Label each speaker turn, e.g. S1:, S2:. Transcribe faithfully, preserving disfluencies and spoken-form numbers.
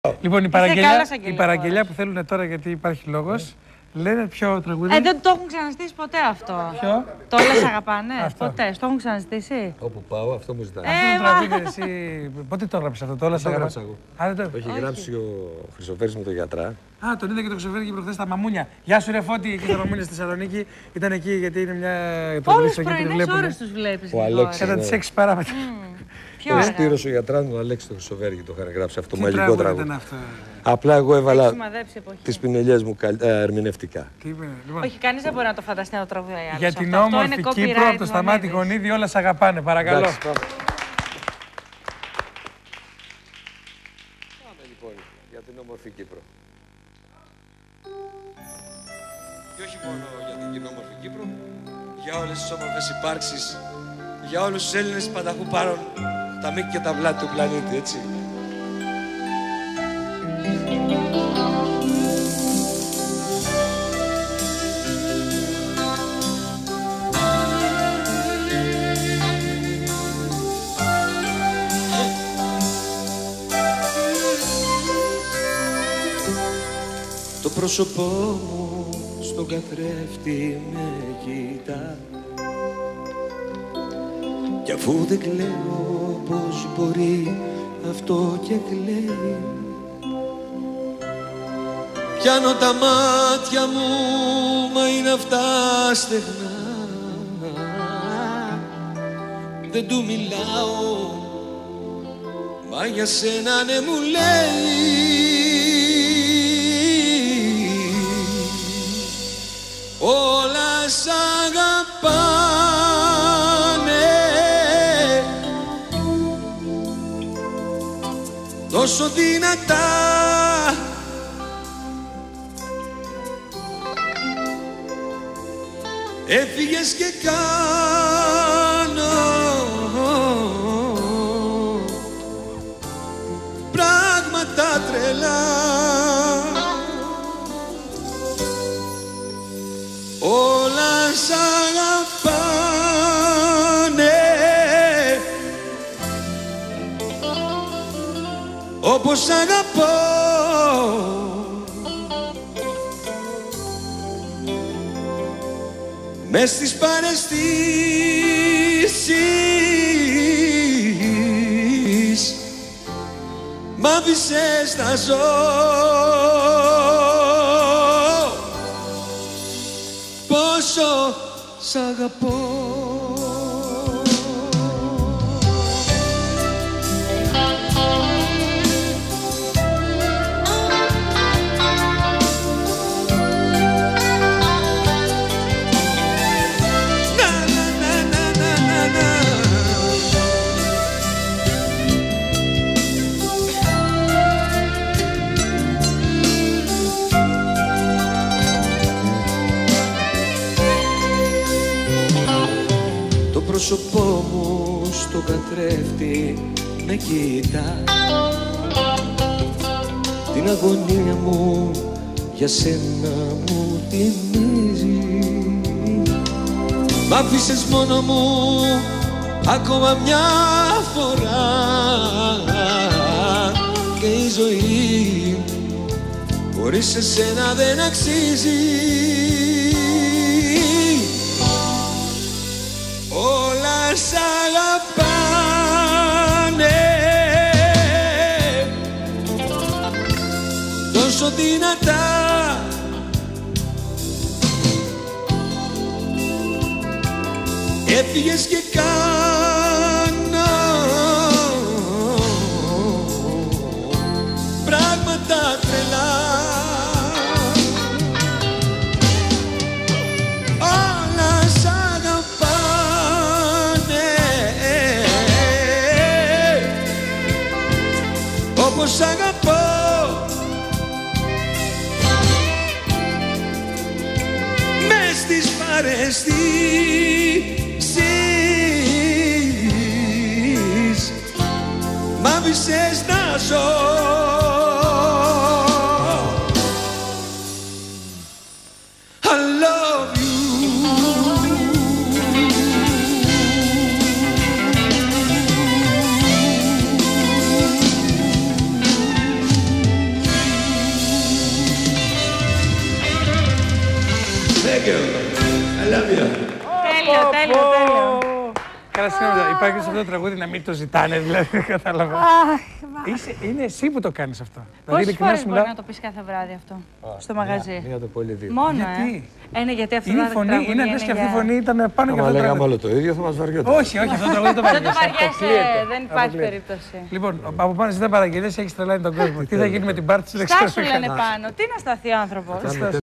S1: Λοιπόν, η παραγγελιά, η παραγγελιά που θέλουν τώρα, γιατί υπάρχει λόγος, λένε ποιο τραγούδι.
S2: Ε, δεν το έχουν ξαναζητήσει ποτέ αυτό.
S1: Ποιο?
S2: Το όλες αγαπάνε.
S1: Αυτό.
S2: Ποτέ. Το έχουν ξαναζητήσει.
S3: Όπου πάω, αυτό μου ζητάει.
S2: Ε,
S1: Αυτό το τραγούδι, εσύ. Πότε το έγραψες αυτό, το όλες αγαπάνε.
S3: εγώ.
S1: Α, το...
S3: Το έχει γράψει ο Χρυσοφέρης με τον γιατρά.
S1: Α, τον είδα και το Χρυσοφέρη και προχθές στα μαμούνια. Γεια σου, ρε Φώτη, εκεί στα μαμούνια στη Θεσσαλονίκη. Ήταν εκεί γιατί είναι μια.
S2: Όλες τις πρωινές ώρες τους βλέπεις.
S3: Ο Αλέξης.
S1: Κατά τις έξι παράμετρα.
S2: Ποιο
S3: Ο Σπύρος ο γιατράς μου, ο Αλέξης το Χρυσοφέρη και το είχαν γράψει αυτό το μαγικό τραγούδι.
S1: Ήταν αυτό.
S3: Απλά εγώ έβαλα
S2: εποχή.
S3: τις πινελιές μου καλ... ε, ερμηνευτικά.
S1: Τι είπε, λοιπόν.
S2: Όχι, κανείς δεν μπορεί να το φανταστεί να το τραγουδάει άλλος.
S1: Για την
S2: αυτό.
S1: όμορφη
S2: Αυτό
S1: Κύπρο, από το Σταμάτη Γονίδη, όλα σ' αγαπάνε. Παρακαλώ.
S3: Εντάξει, πάμε. Πάμε λοιπόν για την όμορφη Κύπρο. Και όχι μόνο για την όμορφη Κύπρο, για όλες τις όμορφες υπάρξεις, για όλους τους Έλληνες πανταχού πάρουν τα μήκη και τα βλάτη του πλανήτη, έτσι. Το πρόσωπό μου στον καθρέφτη με κοιτά κι αφού δεν κλαίω πως μπορεί αυτό και κλαίει, πιάνω τα μάτια μου μα είναι αυτά στεγνά, δεν του μιλάω μα για σένα ναι μου λέει. Όλα σ' αγαπάνε τόσο δυνατά, έφυγες και κάνω πράγματα τρελά. Όλα σ' αγαπάνε όπως αγαπώ, μες στις παραισθήσεις μ' άφησες να ζω. Πόσο σ' αγαπώ. Το πρόσωπό μου στο καθρέφτη με κοιτά, την αγωνία μου για σένα μου θυμίζει. Μ' άφησες μόνο μου ακόμα μια φορά και η ζωή χωρίς εσένα δεν αξίζει. Όλα σ' αγαπάνε τόσο δυνατά, έφυγες και κάνω πράγματα τρελά. Όπως αγαπώ, μες στις παραισθήσεις μ' άφησες να ζω. I love you. Thank you. I love you.
S2: Τέλειο, τέλειο, τέλειο.
S1: Καλά, συγγνώμη, υπάρχει σε αυτό το τραγούδι να μην το ζητάνε, δηλαδή, δεν κατάλαβα. Είσαι, είναι εσύ που το κάνεις αυτό. Δηλαδή,
S2: Πόσες φορές μπορεί να το πεις κάθε βράδυ αυτό, στο μαγαζί?
S4: Μία το πολύ δύο.
S2: Μόνο,
S1: Γιατί?
S2: ε. Είναι γιατί αυτό
S1: Είναι
S2: το
S1: φωνή,
S2: τραγούδι
S1: είναι λες και αυτή η
S2: για-
S1: φωνή ήταν πάνω και
S4: Αν
S1: αυτό το
S4: λέγαμε
S1: τραγούδι.
S4: όλο το ίδιο θα μας βαριόταν.
S1: Όχι, όχι, αυτό το τραγούδι το
S2: Δεν το
S1: βαριέσαι.
S2: βαριέσαι, δεν υπάρχει περίπτωση.
S1: Λοιπόν, από πάνω ζητά παραγγελίες, έχεις τρελάνει τον κόσμο. Τι θα γίνει με την πάρτι σου, δεν
S2: Στάσου
S1: ξέρω.
S2: λένε πάνω. Τι να σταθεί ο άνθρωπος.